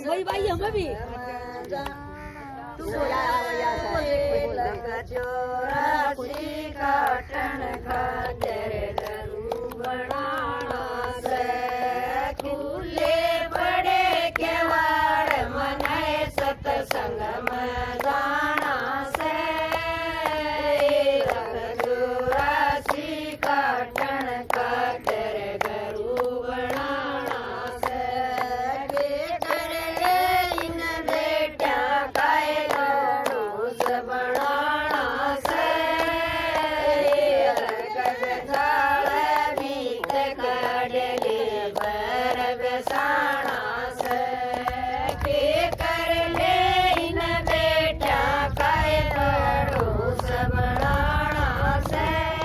वही भाई हमें भी चौरासी काटन खातिर गरू बनाना से खुले बड़े केवाड़ मनाए सत्संग में जाना से चौरासी काटन खातिर गरू बनाना से कर ले इन बेटा काय गणोस बनाना से झाड़ बीत काडले बर बेसाना से कर ले इन बेटा काय गणोस बनाना से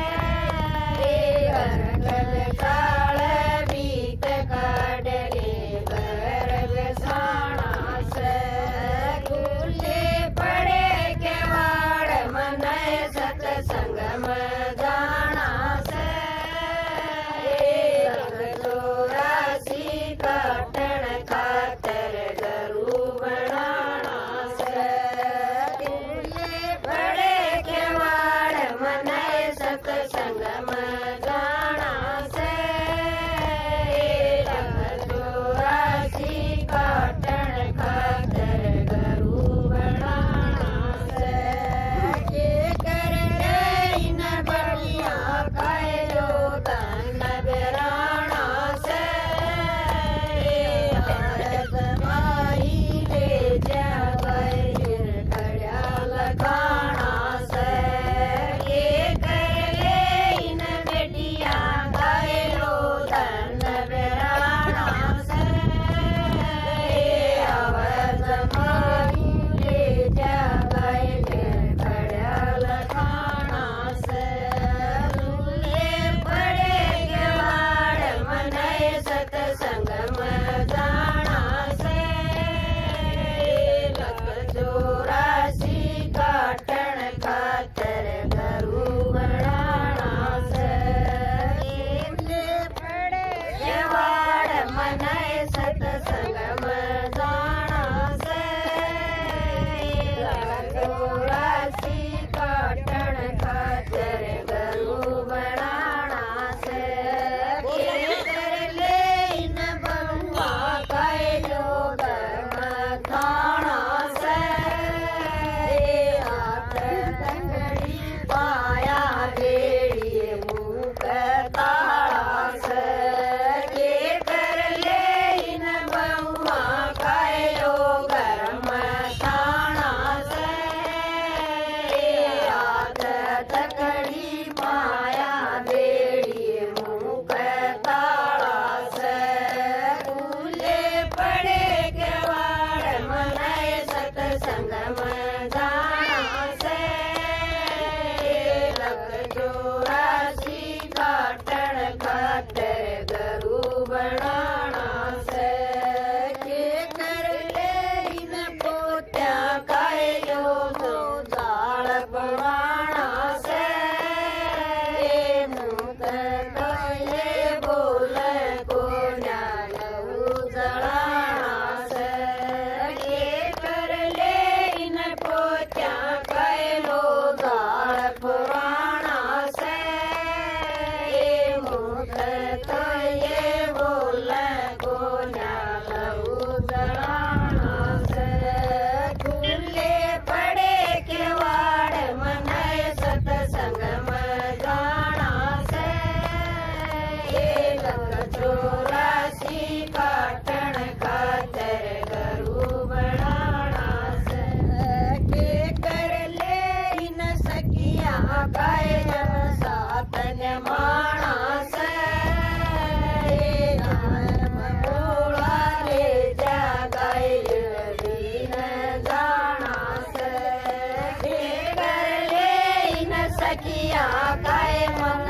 झाड़ बीत काडले बर बेसाना से खुले पड़े केवाड़ मनाए सत्संग में जाना से चौरासी काटन खातिर गरू बनाना से खुले पड़े केवाड़ मनाए सत्संग में जाना से चौरासी काटन खातिर गरू बनाना से कर ले इन बलिया कायो तन बेराना से माही ले जा खड़ा लगाना से कर ले इन बेटिया कायो तन बेराना से माही ले जा खड़ा लगाना से खुले पड़े केवाड़ मनाए सत्संग में जाना से चौरासी काटन खातिर गरू बनाना से खुले पड़े केवाड़ मनाए सत्संग में जाना से चौरासी काटन खातिर गरू बनाना से कर ले इन बउआ कायो धर्म खाना से हाथ तंगड़ी पाया बेड़िए मुँह ताड़ा से कर ले इन बउआ कायो धर्म खाना से हाथ तकड़ी पाया बेड़िए मुँह ताड़ा से खुले पड़े केवाड़ मनाए सत्संग में जाना से चौरासी काटन खातिर गरू बनाना से कर ले इन पोत्या कायो दो जाल बनाना से मुँह ये बोले को न्यालू जड़ाना से कर ले इन पोत्या कायो जाल पुराना से मुँह ये बोले को न्यालू जड़ाना से खुले पड़े केवाड़ मनाए सत्संग में जाना से चौरासी काटन खातिर गरू बनाना से कर ले इन सखिया गाय साथ माना से बोला ले जा गाय दीन जाना से कर ले इन सखिया गाय